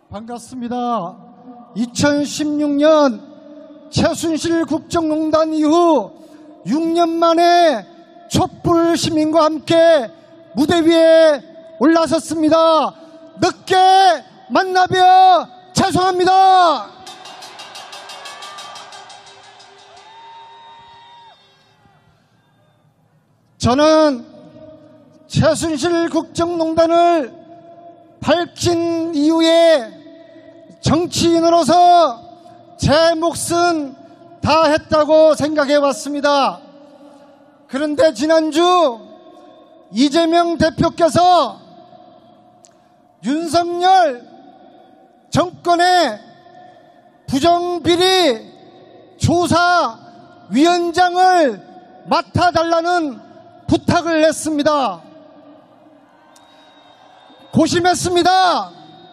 반갑습니다. 2016년 최순실 국정농단 이후 6년 만에 촛불 시민과 함께 무대 위에 올라섰습니다. 늦게 만나뵈어 죄송합니다. 저는 최순실 국정농단을 밝힌 이후에 정치인으로서 제 몫은 다 했다고 생각해 왔습니다. 그런데 지난주 이재명 대표께서 윤석열 정권의 부정비리 조사위원장을 맡아달라는 부탁을 했습니다. 고심했습니다.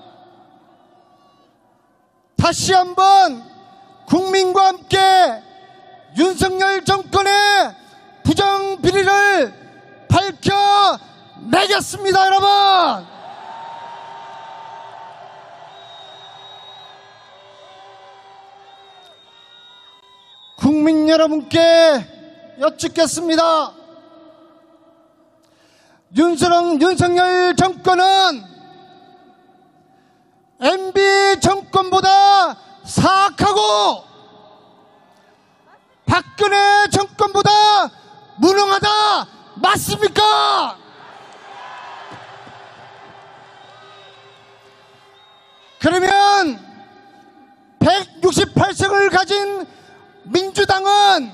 다시 한번 국민과 함께 윤석열 정권의 부정비리를 밝혀내겠습니다, 여러분. 국민 여러분께 여쭙겠습니다. 윤석열 정권은 MB 정권보다 사악하고 박근혜 정권보다 무능하다, 맞습니까? 그러면 168석을 가진 민주당은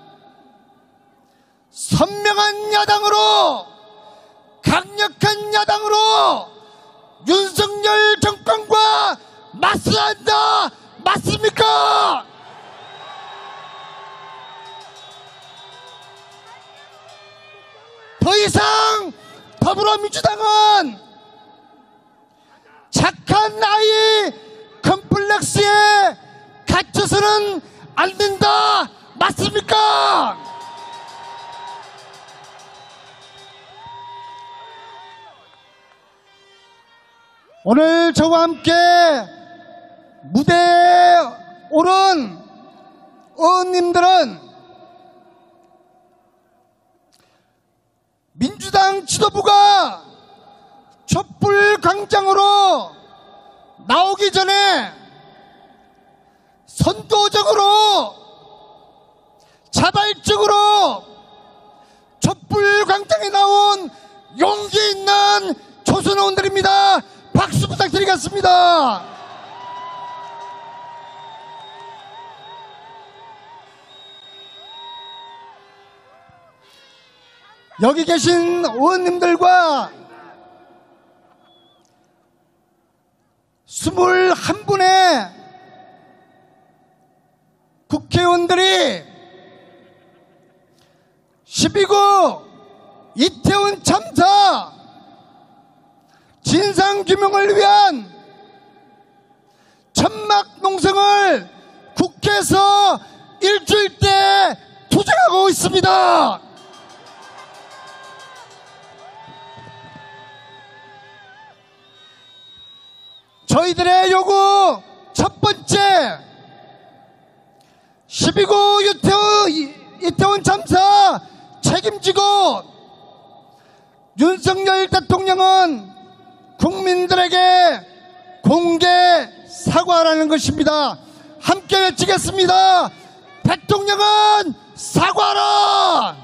선명한 야당으로, 강력한 야당으로 윤석열 정권과 맞서야 한다, 맞습니까? 더 이상 더불어민주당은 착한 아이 컴플렉스에 갇혀서는 안 된다, 맞습니까? 오늘 저와 함께 무대에 오른 의원님들은 민주당 지도부가 촛불 광장으로 나오기 전에 선도적으로, 자발적으로 촛불 광장에 나온 용기 있는 조선의원들입니다. 박수 부탁드리겠습니다. 여기 계신 의원님들과 21분의 국회의원들이 12구 이태원 참사 진상규명을 위한 천막 농성을 국회에서 일주일째 투쟁하고 있습니다. 저희들의 요구 첫 번째, 12구 이태원 참사 책임지고 윤석열 대통령은 국민들에게 공개 사과하라는 것입니다. 함께 외치겠습니다. 대통령은 사과하라!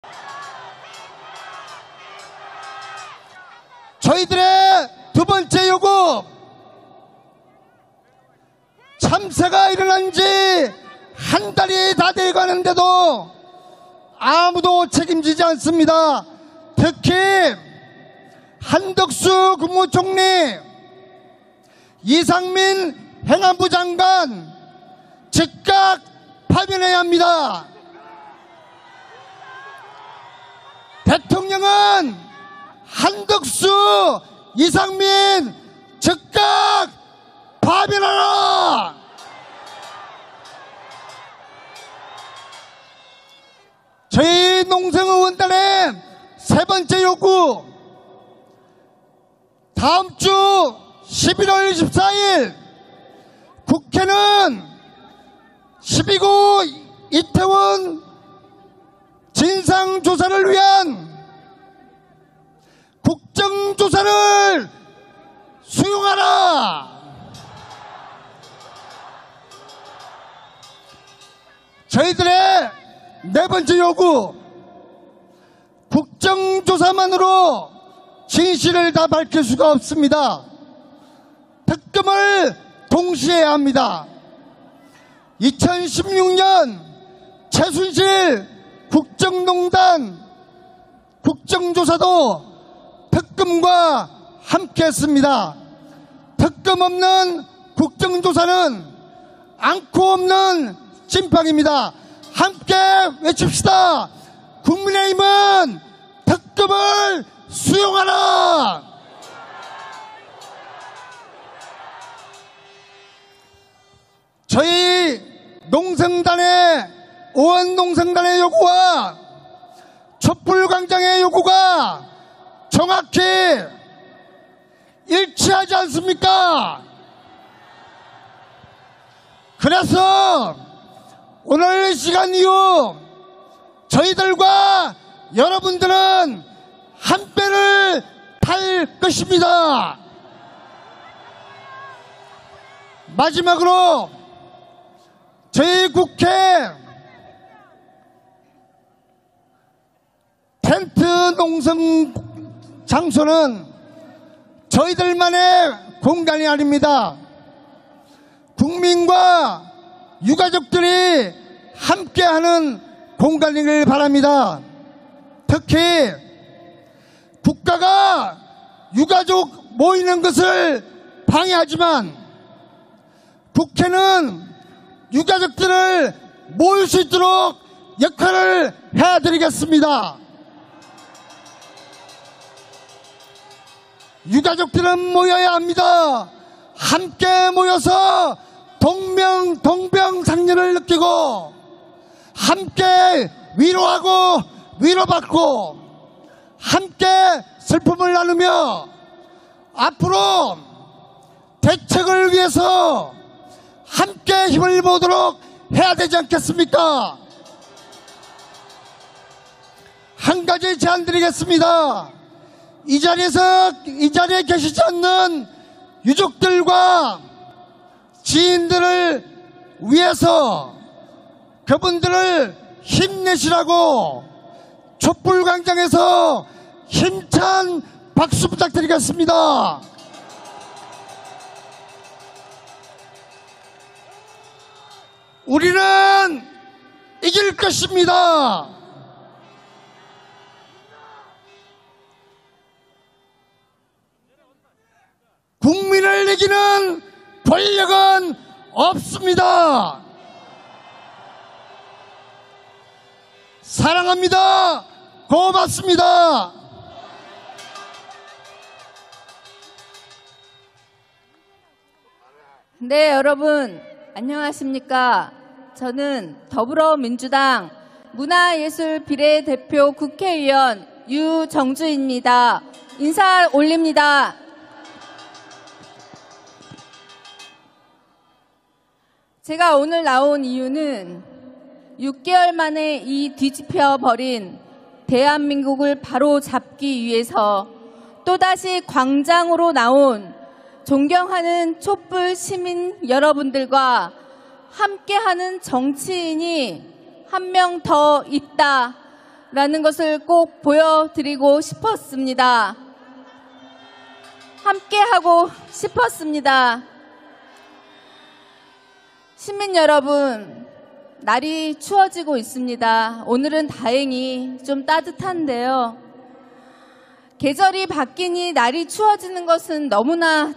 저희들의 두 번째 요구, 참사가 일어난 지 한 달이 다 돼가는데도 아무도 책임지지 않습니다. 특히 한덕수 국무총리, 이상민 행안부 장관 즉각 파면해야 합니다. 대통령은 한덕수, 이상민 즉각 파면하라! 저희 농성의원단의 세 번째 요구, 다음 주 11월 24일 국회는 12구 이태원 진상조사를 위한 국정조사를 수용하라. 저희들의 네 번째 요구, 국정조사만으로 진실을 다 밝힐 수가 없습니다. 특검을 동시에 해야 합니다. 2016년 최순실 국정농단 국정조사도 특검과 함께했습니다. 특검 없는 국정조사는 않고 없는 찐빵입니다. 함께 외칩시다. 국민의힘은 특검을 수용하라. 저희 농성단의 의원 농성단의 요구와 촛불광장의 요구가 정확히 일치하지 않습니까? 그래서 오늘 시간 이후 저희들과 여러분들은 한 배를 탈 것입니다. 마지막으로 저희 국회 텐트 농성 장소는 저희들만의 공간이 아닙니다. 국민과 유가족들이 함께하는 공간이길 바랍니다. 특히 국가가 유가족 모이는 것을 방해하지만 국회는 유가족들을 모일 수 있도록 역할을 해드리겠습니다. 유가족들은 모여야 합니다. 함께 모여서 동병상련을 느끼고 함께 위로하고 위로받고 함께 슬픔을 나누며 앞으로 대책을 위해서 함께 힘을 모으도록 해야 되지 않겠습니까? 한 가지 제안 드리겠습니다. 이 자리에 계시지 않는 유족들과 지인들을 위해서 그분들을 힘내시라고 촛불광장에서 힘찬 박수 부탁드리겠습니다. 우리는 이길 것입니다. 국민을 이기는 권력은 없습니다. 사랑합니다. 고맙습니다. 네, 여러분 안녕하십니까? 저는 더불어민주당 문화예술 비례대표 국회의원 유정주입니다. 인사 올립니다. 제가 오늘 나온 이유는 6개월 만에 이 뒤집혀 버린 대한민국을 바로 잡기 위해서 또다시 광장으로 나온 존경하는 촛불 시민 여러분들과 함께하는 정치인이 한 명 더 있다라는 것을 꼭 보여드리고 싶었습니다. 함께하고 싶었습니다. 시민 여러분, 날이 추워지고 있습니다. 오늘은 다행히 좀 따뜻한데요. 계절이 바뀌니 날이 추워지는 것은 너무나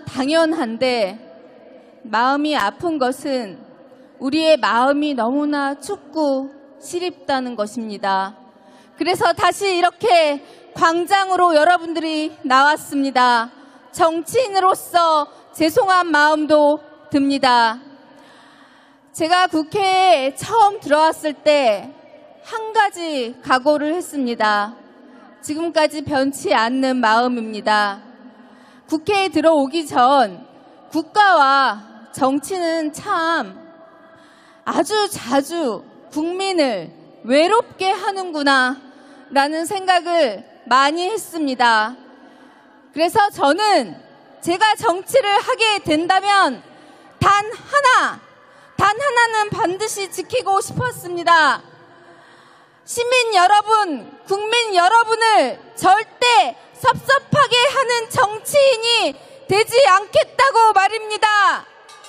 당연한데 마음이 아픈 것은 우리의 마음이 너무나 춥고 시립다는 것입니다. 그래서 다시 이렇게 광장으로 여러분들이 나왔습니다. 정치인으로서 죄송한 마음도 듭니다. 제가 국회에 처음 들어왔을 때 한 가지 각오를 했습니다. 지금까지 변치 않는 마음입니다. 국회에 들어오기 전 국가와 정치는 참 아주 자주 국민을 외롭게 하는구나 라는 생각을 많이 했습니다. 그래서 저는 제가 정치를 하게 된다면 단 하나는 반드시 지키고 싶었습니다. 시민 여러분, 국민 여러분을 절대 섭섭하게 하는 정치인이 되지 않겠다고 말입니다.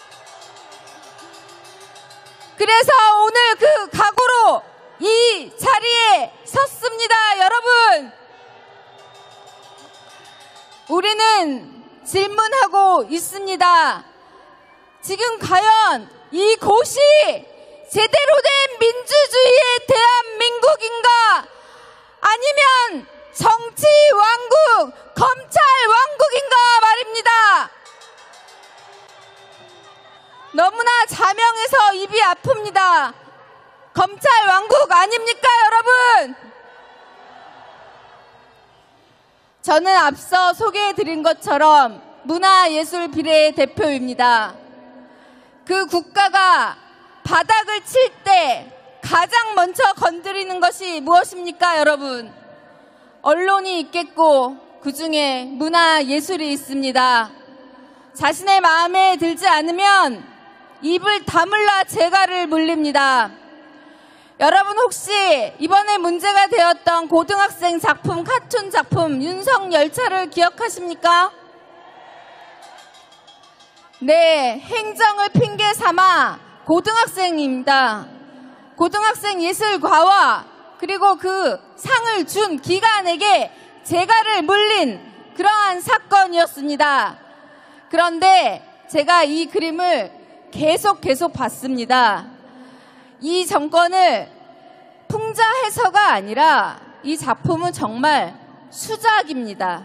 그래서 오늘 그 각오로 이 자리에 섰습니다. 여러분, 우리는 질문하고 있습니다. 지금 과연 이곳이 제대로 된 민주주의의 대한민국인가? 아니면 정치 왕국, 검찰 왕국인가 말입니다. 너무나 자명해서 입이 아픕니다. 검찰 왕국 아닙니까, 여러분? 저는 앞서 소개해드린 것처럼 문화예술 비례 대표입니다. 그 국가가 바닥을 칠 때 가장 먼저 건드리는 것이 무엇입니까, 여러분? 언론이 있겠고 그 중에 문화예술이 있습니다. 자신의 마음에 들지 않으면 입을 다물라 재갈을 물립니다. 여러분 혹시 이번에 문제가 되었던 고등학생 작품, 카툰 작품 윤석열차를 기억하십니까? 네, 행정을 핑계 삼아 고등학생입니다. 고등학생 예술가와 그리고 그 상을 준 기관에게 재갈을 물린 그러한 사건이었습니다. 그런데 제가 이 그림을 계속 봤습니다. 이 정권을 풍자해서가 아니라 이 작품은 정말 수작입니다.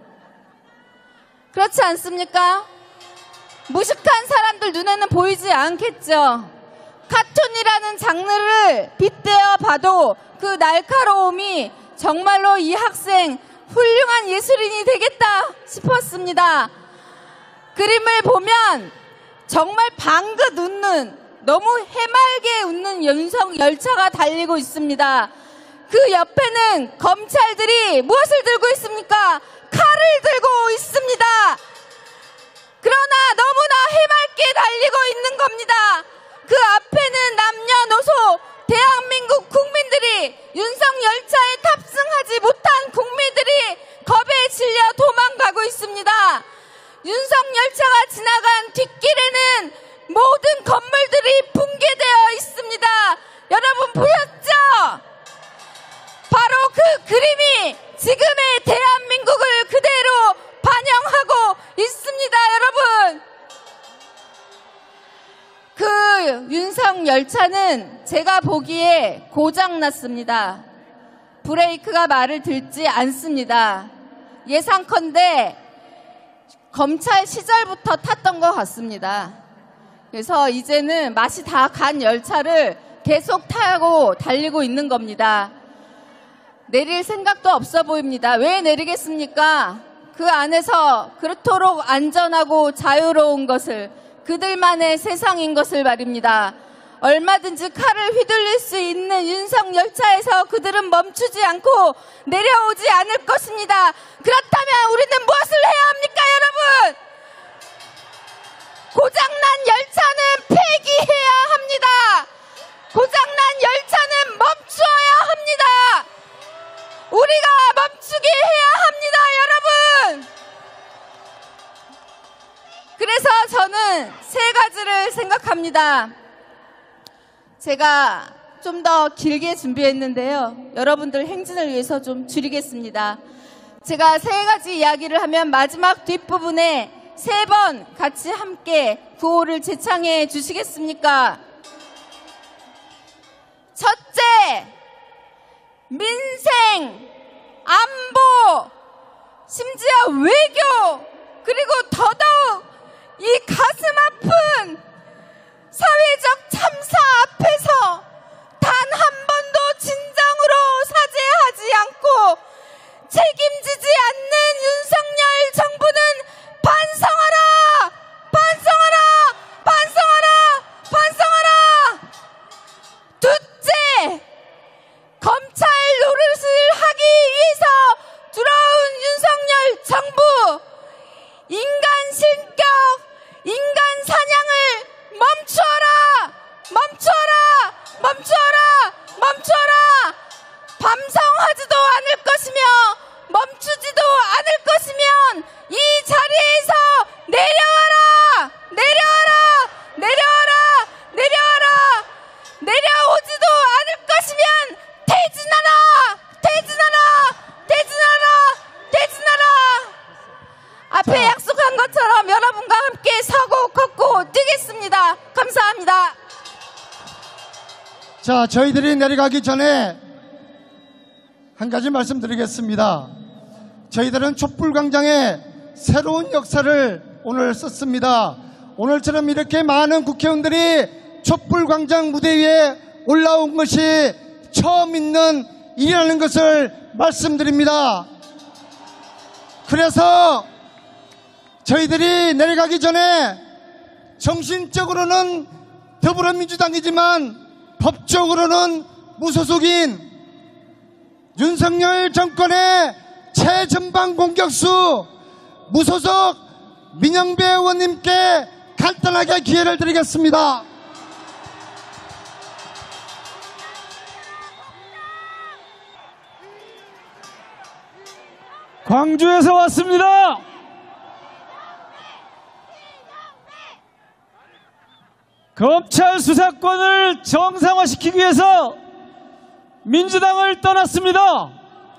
그렇지 않습니까? 무식한 사람들 눈에는 보이지 않겠죠. 카툰이라는 장르를 빗대어 봐도 그 날카로움이 정말로 이 학생 훌륭한 예술인이 되겠다 싶었습니다. 그림을 보면 정말 방긋 웃는, 너무 해맑게 웃는 윤석열차가 달리고 있습니다. 그 옆에는 검찰들이 무엇을 들고 있습니까? 칼을 들고 있습니다. 그러나 너무나 해맑게 달리고 있는 겁니다. 그 앞에는 남녀노소 대한민국 국민들이, 윤석열차에 탑승하지 못한 국민들이 겁에 질려 도망가고 있습니다. 윤석열차가 지나간 뒷길에는 모든 건물들이 붕괴되어 있습니다. 여러분 보셨죠? 바로 그 그림이 지금의 대한민국을 그대로 반영하고 있습니다, 여러분. 그 윤석열차는 제가 보기에 고장났습니다. 브레이크가 말을 듣지 않습니다. 예상컨대 검찰 시절부터 탔던 것 같습니다. 그래서 이제는 맛이 다 간 열차를 계속 타고 달리고 있는 겁니다. 내릴 생각도 없어 보입니다. 왜 내리겠습니까? 그 안에서 그렇도록 안전하고 자유로운 것을, 그들만의 세상인 것을 말입니다. 얼마든지 칼을 휘둘릴 수 있는 윤석열차에서 그들은 멈추지 않고 내려오지 않을 것입니다. 그렇다면 우리는 무엇을 해야 합니까, 여러분? 고장난 열차는 폐기해야 합니다. 고장난 열차는 멈추어야 합니다. 우리가 멈추게 해야 합니다, 여러분. 그래서 저는 세 가지를 생각합니다. 제가 좀 더 길게 준비했는데요. 여러분들 행진을 위해서 좀 줄이겠습니다. 제가 세 가지 이야기를 하면 마지막 뒷부분에 세 번 같이 함께 구호를 제창해 주시겠습니까? 첫째, 민생, 안보, 심지어 외교, 그리고 더더욱 이 가슴 아픈 사회적 참사 앞에서 단 한 번도 진정으로 사죄하지 않고 책임지지 않는 윤석열 정부는 반성하라! 자, 저희들이 내려가기 전에 한 가지 말씀드리겠습니다. 저희들은 촛불광장에 새로운 역사를 오늘 썼습니다. 오늘처럼 이렇게 많은 국회의원들이 촛불광장 무대 위에 올라온 것이 처음 있는 일이라는 것을 말씀드립니다. 그래서 저희들이 내려가기 전에 정신적으로는 더불어민주당이지만 법적으로는 무소속인 윤석열 정권의 최전방 공격수 무소속 민영배 의원님께 간단하게 기회를 드리겠습니다. 광주에서 왔습니다. 검찰 수사권을 정상화시키기 위해서 민주당을 떠났습니다.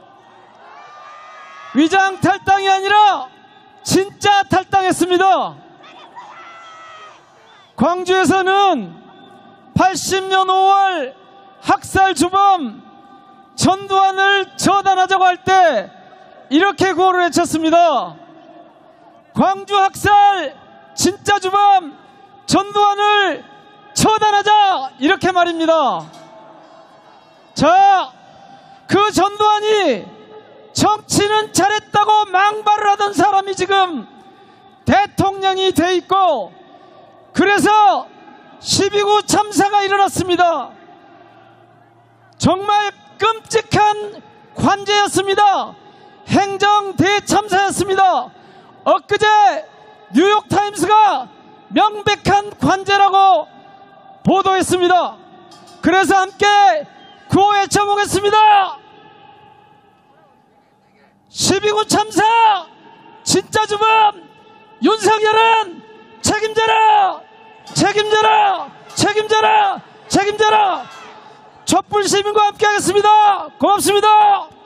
위장 탈당이 아니라 진짜 탈당했습니다. 광주에서는 80년 5월 학살 주범 전두환을 처단하자고 할 때 이렇게 구호를 외쳤습니다. 광주 학살 진짜 주범 전두환을 처단하자, 이렇게 말입니다. 자, 그 전두환이 정치는 잘했다고 망발을 하던 사람이 지금 대통령이 돼 있고, 그래서 12.9 참사가 일어났습니다. 정말 끔찍한 관제였습니다. 행정 대참사였습니다. 엊그제 뉴욕타임스가 명백한 관제라고 보도했습니다. 그래서 함께 구호 외쳐보겠습니다. 12.9 참사 진짜 주범 윤석열은 책임져라, 책임져라, 책임져라, 책임져라. 촛불 시민과 함께 하겠습니다. 고맙습니다.